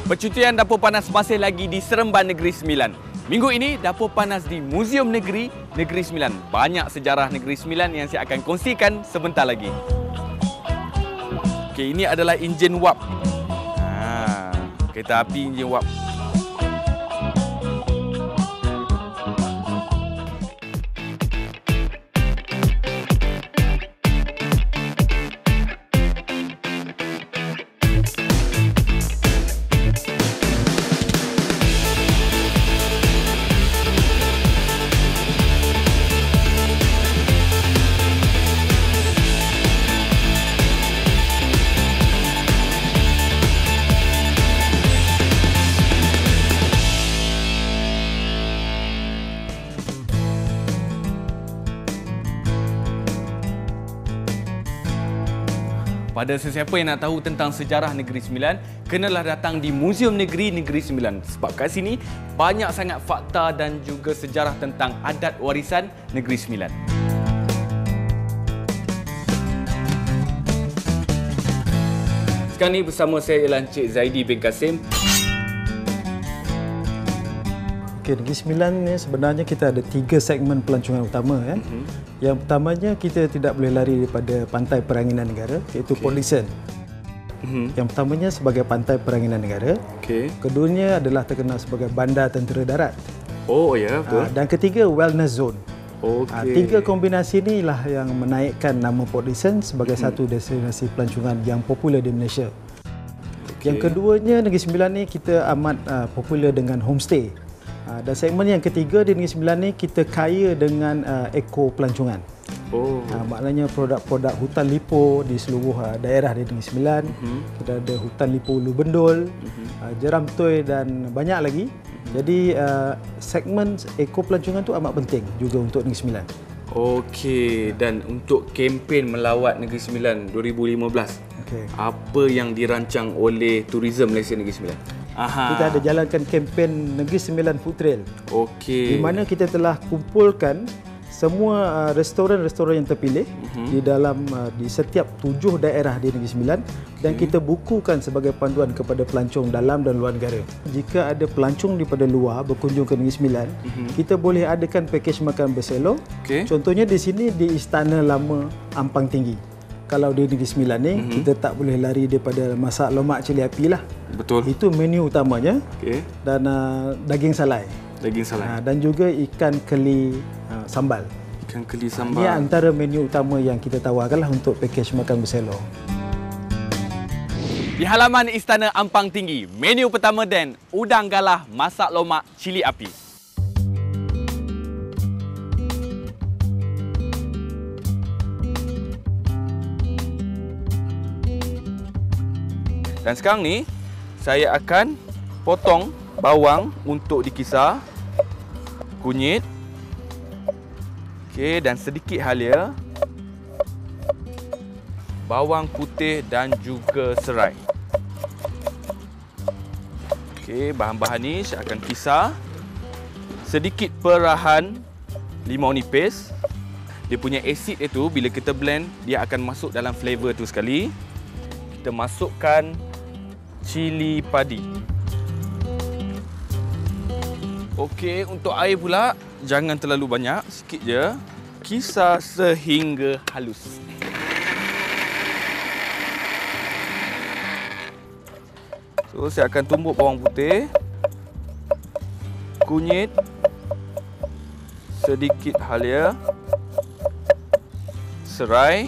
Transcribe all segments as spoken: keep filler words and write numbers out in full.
Percutian Dapur Panas masih lagi di Seremban Negeri Sembilan. Minggu ini, Dapur Panas di Muzium Negeri Negeri Sembilan. Banyak sejarah Negeri Sembilan yang saya akan kongsikan sebentar lagi. Okey, ini adalah enjin wap. Ha, kereta api enjin wap. Pada sesiapa yang nak tahu tentang sejarah Negeri Sembilan, kenalah datang di Muzium Negeri Negeri Sembilan. Sebab kat sini banyak sangat fakta dan juga sejarah tentang adat warisan Negeri Sembilan. Sekarang ni bersama saya ialah Encik Zaidi bin Kasim. Okey, Negeri Sembilan ni sebenarnya kita ada tiga segmen pelancongan utama. Ya. Mm-hmm. Yang pertamanya, kita tidak boleh lari daripada Pantai Peranginan Negara, iaitu okay. Port Dickson. Mm-hmm. Yang pertamanya sebagai Pantai Peranginan Negara. Okay. Keduanya adalah terkenal sebagai Bandar Tentera Darat. Oh ya, betul. Dan ketiga, Wellness Zone. Okay. Tiga kombinasi inilah yang menaikkan nama Port Dickson sebagai mm-hmm. satu destinasi pelancongan yang popular di Malaysia. Okay. Yang keduanya, Negeri Sembilan ni kita amat uh, popular dengan homestay. Dan segmen yang ketiga di Negeri Sembilan ni, kita kaya dengan uh, eko pelancongan. Oh. Uh, maknanya produk-produk hutan lipo di seluruh uh, daerah di Negeri Sembilan. Uh-huh. Kita ada hutan lipo Ulu Bendul, uh-huh. uh, Jeram Toy dan banyak lagi. Uh-huh. Jadi uh, segmen eko pelancongan tu amat penting juga untuk Negeri Sembilan. Okey, dan untuk kempen melawat Negeri Sembilan dua ribu lima belas, okay. apa yang dirancang oleh Tourism Malaysia Negeri Sembilan? Aha. Kita ada jalankan kempen Negeri Sembilan Food Trail. Okey. Di mana kita telah kumpulkan semua uh, restoran-restoran yang terpilih uh-huh. di dalam uh, di setiap tujuh daerah di Negeri Sembilan, okay. dan kita bukukan sebagai panduan kepada pelancong dalam dan luar negara. Jika ada pelancong daripada luar berkunjung ke Negeri Sembilan, uh-huh. kita boleh adakan pakej makan berselok. Okay. Contohnya di sini di Istana Lama Ampang Tinggi. Kalau di Negeri Sembilan ni, mm-hmm. kita tak boleh lari daripada masak lemak cili api lah. Betul. Itu menu utamanya. Okay. Dan uh, daging salai. Daging salai. Uh, dan juga ikan keli uh, sambal. Ikan keli sambal. Ini antara menu utama yang kita tawarkanlah untuk pakej makan berselo. Di halaman Istana Ampang Tinggi, menu pertama dan udang galah masak lemak cili api. Dan sekarang ni, saya akan potong bawang untuk dikisar, kunyit, okay, dan sedikit halia, bawang putih dan juga serai. Okay, bahan-bahan ni saya akan kisar. Sedikit perahan limau nipis. Dia punya asid itu, bila kita blend, dia akan masuk dalam flavor tu sekali. Kita masukkan cili padi. Okey, untuk air pula jangan terlalu banyak, sikit je. Kisar sehingga halus. So, saya akan tumbuk bawang putih, kunyit, sedikit halia, serai.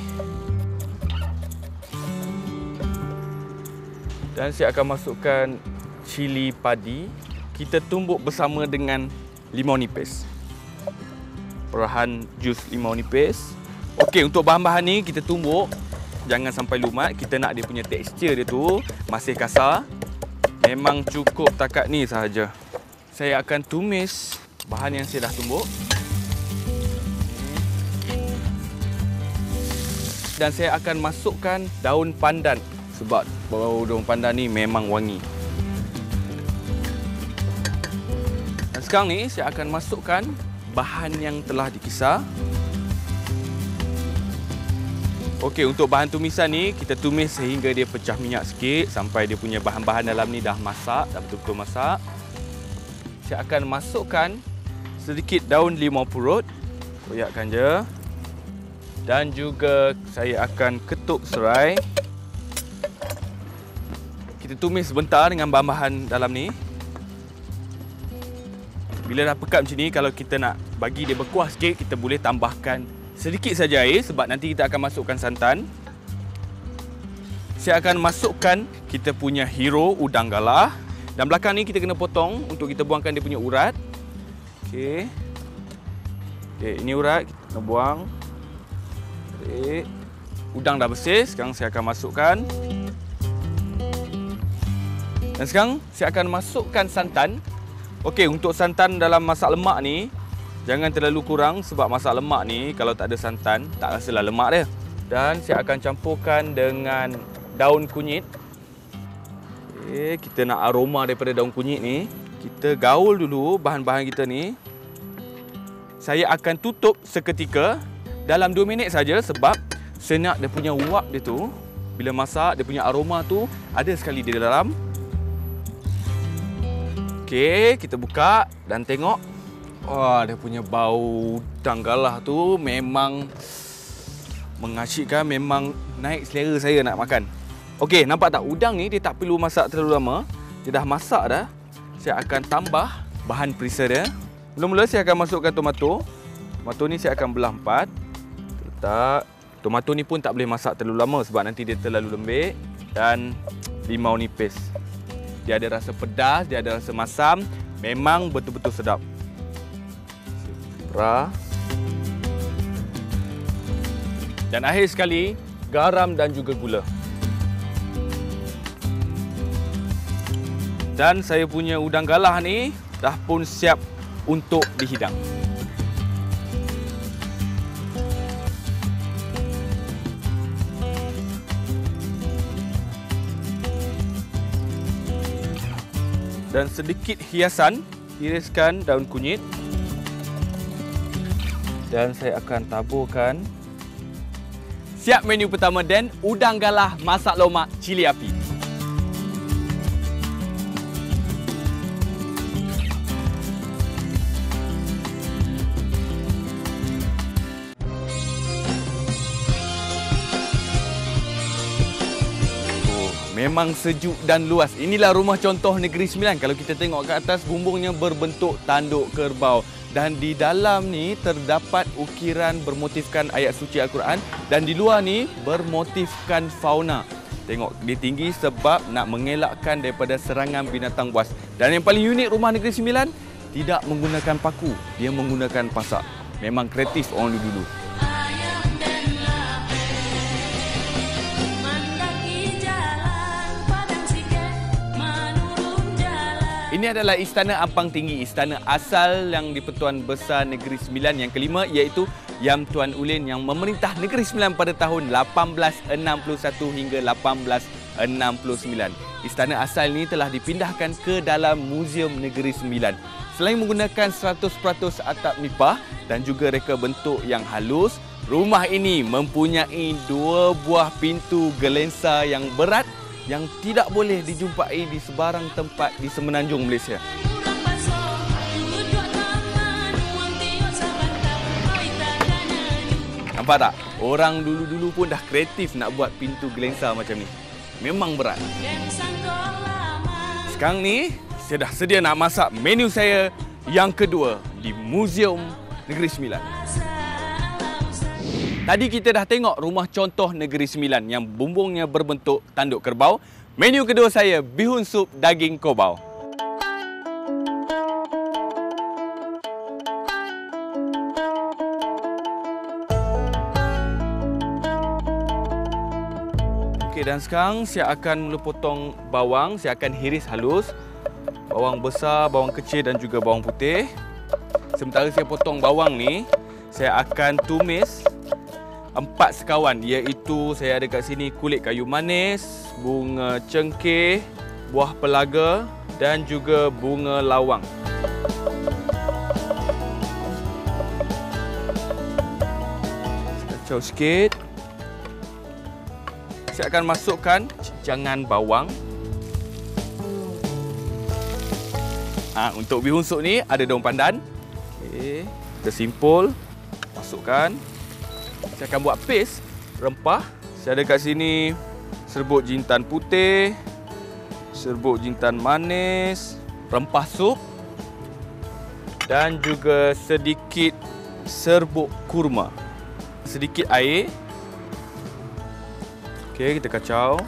Dan saya akan masukkan cili padi. Kita tumbuk bersama dengan limau nipis. Perahan jus limau nipis. Okey, untuk bahan-bahan ni kita tumbuk. Jangan sampai lumat. Kita nak dia punya tekstur dia tu masih kasar. Memang cukup takat ni sahaja. Saya akan tumis bahan yang saya dah tumbuk. Dan saya akan masukkan daun pandan. Sebab bau daun pandan ni memang wangi. Dan sekarang ni saya akan masukkan bahan yang telah dikisar. Okey, untuk bahan tumisan ni kita tumis sehingga dia pecah minyak sikit sampai dia punya bahan-bahan dalam ni dah masak, dah betul-betul masak. Saya akan masukkan sedikit daun limau purut, koyakkan je. Dan juga saya akan ketuk serai. Kita tumis sebentar dengan bahan-bahan dalam ni. Bila dah pekat macam ni, kalau kita nak bagi dia berkuah sikit, kita boleh tambahkan sedikit saja air sebab nanti kita akan masukkan santan. Saya akan masukkan kita punya hero udang galah. Dan belakang ni kita kena potong untuk kita buangkan dia punya urat. Okey. Okey, ini urat kita kena buang. Okey. Udang dah bersih, sekarang saya akan masukkan. Dan sekarang saya akan masukkan santan. Okey, untuk santan dalam masak lemak ni jangan terlalu kurang sebab masak lemak ni kalau tak ada santan tak rasalah lemak dia. Dan saya akan campurkan dengan daun kunyit. Okey, kita nak aroma daripada daun kunyit ni. Kita gaul dulu bahan-bahan kita ni. Saya akan tutup seketika dalam dua minit saja sebab saya nak dia punya uap dia tu bila masak dia punya aroma tu ada sekali di dalam. Okey, kita buka dan tengok. Wah, dia punya bau udang galah tu memang mengasyikkan, memang naik selera saya nak makan. Okey, nampak tak udang ni dia tak perlu masak terlalu lama. Dia dah masak dah. Saya akan tambah bahan perisa dia. Mula-mula saya akan masukkan tomato. Tomato ni saya akan belah empat. Letak. Tomato ni pun tak boleh masak terlalu lama sebab nanti dia terlalu lembik. Dan limau nipis. Dia ada rasa pedas, dia ada rasa masam. Memang betul-betul sedap. Pra. Dan akhir sekali, garam dan juga gula. Dan saya punya udang galah ni dah pun siap untuk dihidang. Dan sedikit hiasan, iriskan daun kunyit. Dan saya akan taburkan. Siap menu pertama Dan, udang galah masak lomak cili api. Memang sejuk dan luas. Inilah rumah contoh Negeri Sembilan. Kalau kita tengok ke atas, bumbungnya berbentuk tanduk kerbau. Dan di dalam ni terdapat ukiran bermotifkan ayat suci Al-Quran. Dan di luar ni bermotifkan fauna. Tengok, dia tinggi sebab nak mengelakkan daripada serangan binatang buas. Dan yang paling unik rumah Negeri Sembilan, tidak menggunakan paku. Dia menggunakan pasak. Memang kreatif orang dulu-dulu. Ini adalah Istana Ampang Tinggi, istana asal yang di-Pertuan Besar Negeri Sembilan yang kelima iaitu Yam Tuan Ulin yang memerintah Negeri Sembilan pada tahun lapan belas enam puluh satu hingga lapan belas enam puluh sembilan. Istana asal ini telah dipindahkan ke dalam Muzium Negeri Sembilan. Selain menggunakan seratus peratus atap nipah dan juga reka bentuk yang halus, rumah ini mempunyai dua buah pintu gelensa yang berat yang tidak boleh dijumpai di sebarang tempat di semenanjung Malaysia. Nampak tak? Orang dulu-dulu pun dah kreatif nak buat pintu gelensa macam ni. Memang berat. Sekarang ni, saya dah sedia nak masak menu saya yang kedua di Muzium Negeri Sembilan. Tadi kita dah tengok rumah contoh Negeri Sembilan yang bumbungnya berbentuk tanduk kerbau. Menu kedua saya, bihun sup daging kobau. Okey, dan sekarang saya akan mula potong bawang. Saya akan hiris halus. Bawang besar, bawang kecil dan juga bawang putih. Sementara saya potong bawang ni, saya akan tumis empat sekawan, iaitu saya ada kat sini kulit kayu manis, bunga cengkeh, buah pelaga dan juga bunga lawang. Kacau sikit. saya akan masukkan cincang bawang. Ha, untuk bihun sup ni ada daun pandan. Okey, kita simpul. Masukkan. Saya akan buat paste rempah. Saya ada kat sini serbuk jintan putih, serbuk jintan manis, rempah sup dan juga sedikit serbuk kurma. Sedikit air. Okey, kita kacau.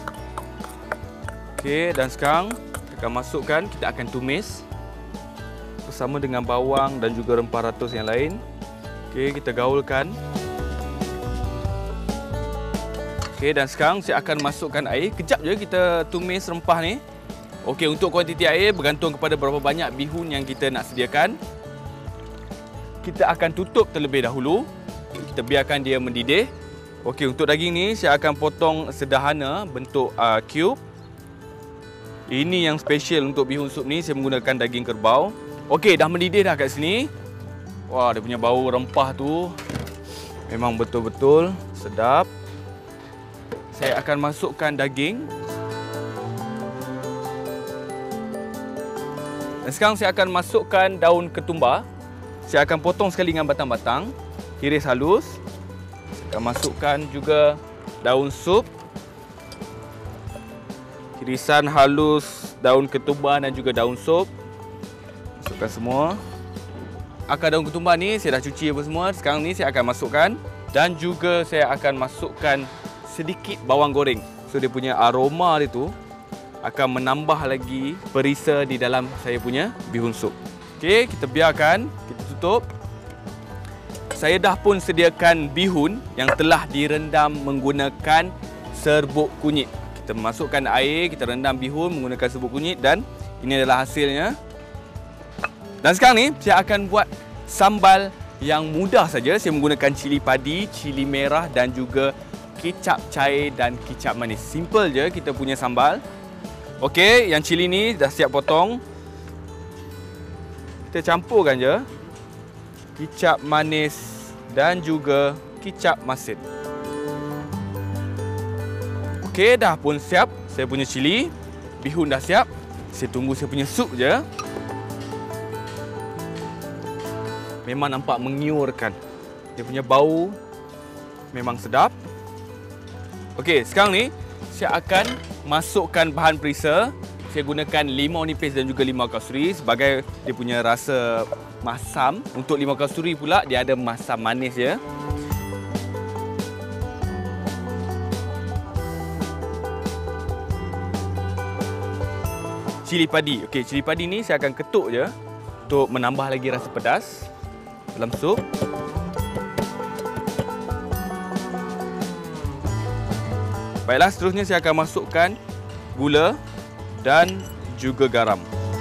Okey, dan sekarang kita akan masukkan, kita akan tumis bersama dengan bawang dan juga rempah ratus yang lain. Okey, kita gaulkan. Okey, dan sekarang saya akan masukkan air. Kejap je kita tumis rempah ni. Okey, untuk kuantiti air bergantung kepada berapa banyak bihun yang kita nak sediakan. Kita akan tutup terlebih dahulu. Kita biarkan dia mendidih. Okey, untuk daging ni saya akan potong sederhana bentuk uh, cube. Ini yang special untuk bihun sup ni, saya menggunakan daging kerbau. Okey, dah mendidih dah kat sini. Wah, dia punya bau rempah tu memang betul-betul sedap. Saya akan masukkan daging. Dan sekarang saya akan masukkan daun ketumbar. Saya akan potong sekali dengan batang-batang, iris halus. Saya akan masukkan juga daun sup. Irisan halus daun ketumbar dan juga daun sup. Masukkan semua. Akar daun ketumbar ni saya dah cuci apa semua. Sekarang ni saya akan masukkan. Dan juga saya akan masukkan sedikit bawang goreng. So dia punya aroma dia tu akan menambah lagi perisa di dalam saya punya bihun sup. Okey, kita biarkan, kita tutup. Saya dah pun sediakan bihun yang telah direndam menggunakan serbuk kunyit. Kita masukkan air, kita rendam bihun menggunakan serbuk kunyit dan ini adalah hasilnya. Dan sekarang ni saya akan buat sambal yang mudah saja. Saya menggunakan cili padi, cili merah dan juga kicap cair dan kicap manis. Simple je kita punya sambal. Okey, yang cili ni dah siap potong. Kita campurkan je kicap manis dan juga kicap masin. Okey, dah pun siap saya punya cili. Bihun dah siap. Saya tunggu saya punya sup je. Memang nampak mengiurkan. Dia punya bau memang sedap. Okey, sekarang ni saya akan masukkan bahan perisa. Saya gunakan limau nipis dan juga limau kasturi sebagai dia punya rasa masam. Untuk limau kasturi pula dia ada masam manis ya. Cili padi. Okey, cili padi ni saya akan ketuk je untuk menambah lagi rasa pedas dalam sup. Baiklah, seterusnya saya akan masukkan gula dan juga garam.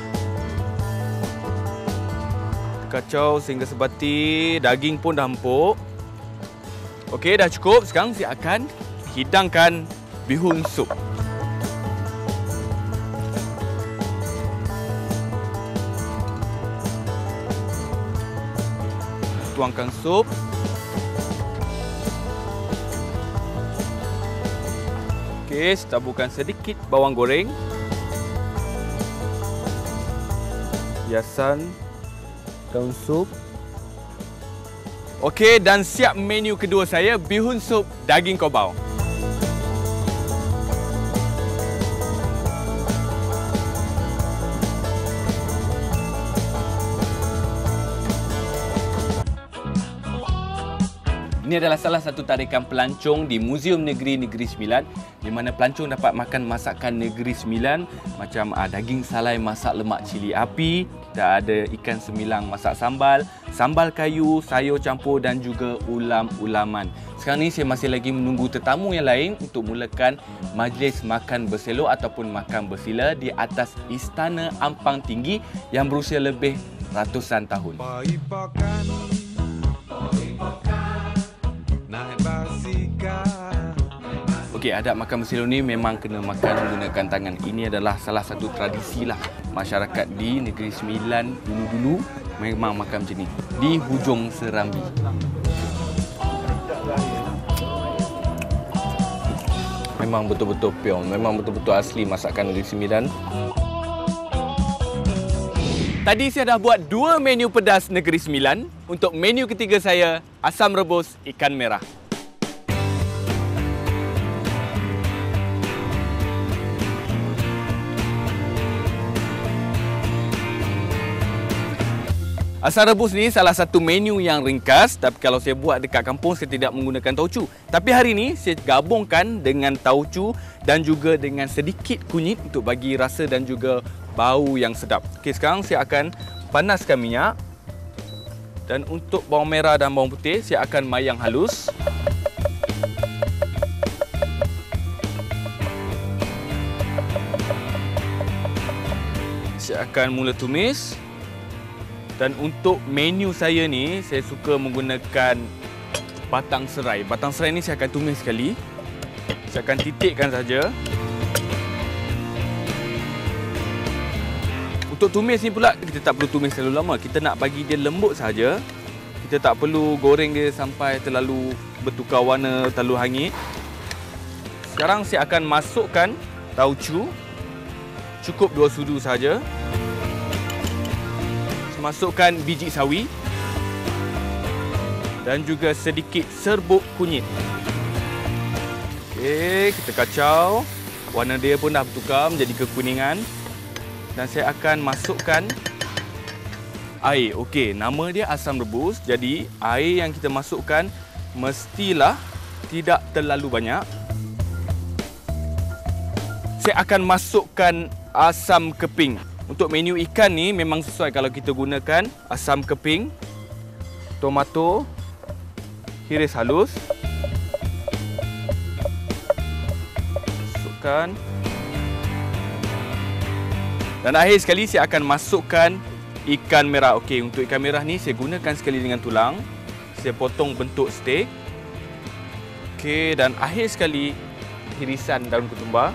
Kacau sehingga sebati, daging pun dah empuk. Okey, dah cukup. Sekarang saya akan hidangkan bihun sup. Tuangkan sup. Okey, taburkan sedikit bawang goreng. Hiasan daun sup. Okey, dan siap menu kedua saya, bihun sup daging kobau. Ini adalah salah satu tarikan pelancong di Muzium Negeri Negeri Sembilan di mana pelancong dapat makan masakan Negeri Sembilan macam uh, daging salai masak lemak cili api, dan ada ikan semilang masak sambal, sambal kayu, sayur campur dan juga ulam-ulaman. Sekarang ni saya masih lagi menunggu tetamu yang lain untuk mulakan majlis makan berselok ataupun makan bersila di atas Istana Ampang Tinggi yang berusia lebih ratusan tahun. Okey, adab makan berselok ni memang kena makan menggunakan tangan. Ini adalah salah satu tradisi lah masyarakat di Negeri Sembilan dulu-dulu memang makan macam ni di hujung serambi. Memang memang betul-betul pure, memang betul-betul asli masakan Negeri Sembilan. Tadi saya dah buat dua menu pedas Negeri Sembilan. Untuk menu ketiga saya, asam rebus ikan merah. Asam rebus ni salah satu menu yang ringkas, tapi kalau saya buat dekat kampung saya tidak menggunakan tauco. Tapi hari ini saya gabungkan dengan tauco dan juga dengan sedikit kunyit untuk bagi rasa dan juga bau yang sedap. Okey, sekarang saya akan panaskan minyak. Dan untuk bawang merah dan bawang putih saya akan mayang halus. Saya akan mula tumis. Dan untuk menu saya ni, saya suka menggunakan batang serai. Batang serai ni saya akan tumis sekali. Saya akan titikkan saja. Untuk tumis ni pula, kita tak perlu tumis terlalu lama. Kita nak bagi dia lembut saja. Kita tak perlu goreng dia sampai terlalu bertukar warna, terlalu hangit. Sekarang saya akan masukkan tauco. Cukup dua sudu saja. Masukkan biji sawi dan juga sedikit serbuk kunyit. Okey, kita kacau. Warna dia pun dah bertukar menjadi kekuningan. Dan saya akan masukkan air. Okey, nama dia asam rebus. Jadi, air yang kita masukkan mestilah tidak terlalu banyak. Saya akan masukkan asam keping. Untuk menu ikan ni memang sesuai kalau kita gunakan asam keping, tomato, hiris halus. Masukkan. Dan akhir sekali saya akan masukkan ikan merah. Okey, untuk ikan merah ni saya gunakan sekali dengan tulang. Saya potong bentuk steak. Okey, dan akhir sekali hirisan daun ketumbar.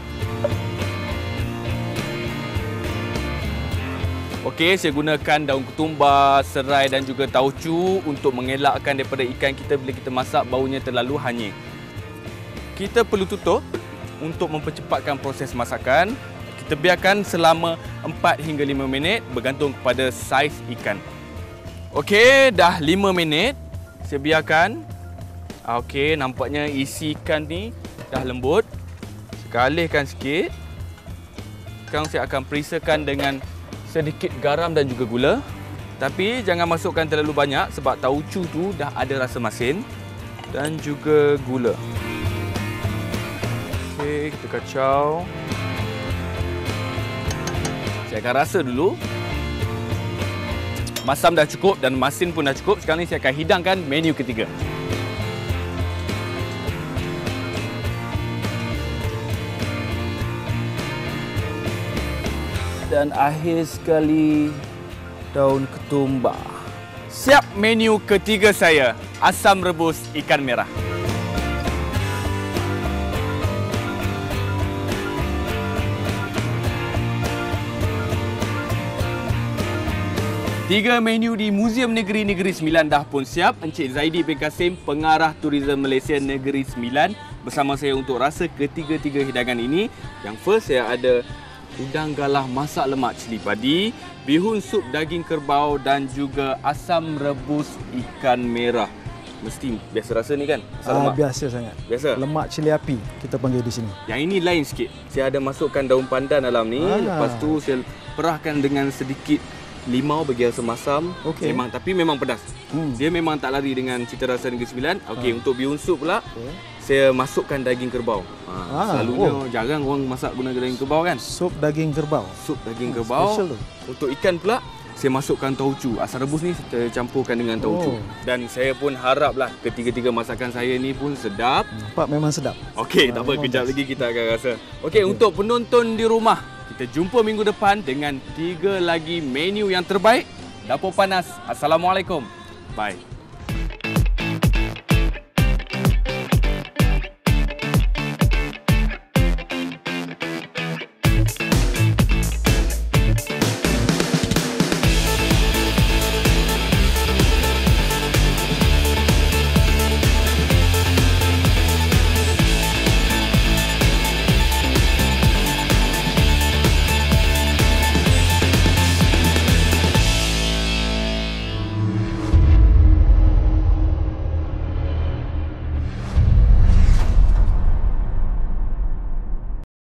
Okey, saya gunakan daun ketumbar, serai dan juga tauco untuk mengelakkan daripada ikan kita bila kita masak baunya terlalu hanyir. Kita perlu tutup untuk mempercepatkan proses masakan. Kita biarkan selama empat hingga lima minit bergantung kepada saiz ikan. Okey, dah lima minit. Saya biarkan. Okey, nampaknya isi ikan ni dah lembut. Saya alihkan sikit. Sekarang saya akan perisakan dengan sedikit garam dan juga gula. Tapi jangan masukkan terlalu banyak sebab tauco tu dah ada rasa masin. Dan juga gula. Okey, kita kacau. Saya akan rasa dulu. Masam dah cukup dan masin pun dah cukup. Sekarang ni saya akan hidangkan menu ketiga. Dan akhir sekali daun ketumbar. Siap menu ketiga saya, asam rebus ikan merah. Tiga menu di Muzium Negeri Negeri Sembilan dah pun siap. Encik Zaidi bin Kasim, Pengarah Tourism Malaysia Negeri Sembilan bersama saya untuk rasa ketiga-tiga hidangan ini. Yang first saya ada udang galah masak lemak cili padi, bihun sup daging kerbau dan juga asam rebus ikan merah. Mesti biasa rasa ni kan? Ah, biasa sangat. Biasa? Lemak cili api kita panggil di sini. Yang ini lain sikit. Saya ada masukkan daun pandan dalam ni. Ah. Lepas tu saya perahkan dengan sedikit limau bagi rasa masam. Okay. Memang, tapi memang pedas. Hmm. Dia memang tak lari dengan cita rasa Negeri Sembilan. Okey, ah. untuk bihun sup pula, okay, saya masukkan daging kerbau. Ha, ah, selalunya oh. jarang orang masak guna daging kerbau kan? Sup daging kerbau. Sup daging hmm, kerbau. Special tu. Untuk ikan pula, saya masukkan tauco. Asam rebus ni saya campurkan dengan tauco. Oh. Dan saya pun haraplah ketiga-tiga masakan saya ni pun sedap. Nampak memang sedap. Okey, tak apa, kejap lagi kita akan rasa. Okey, okay, untuk penonton di rumah, kita jumpa minggu depan dengan tiga lagi menu yang terbaik. Dapur Panas. Assalamualaikum. Bye.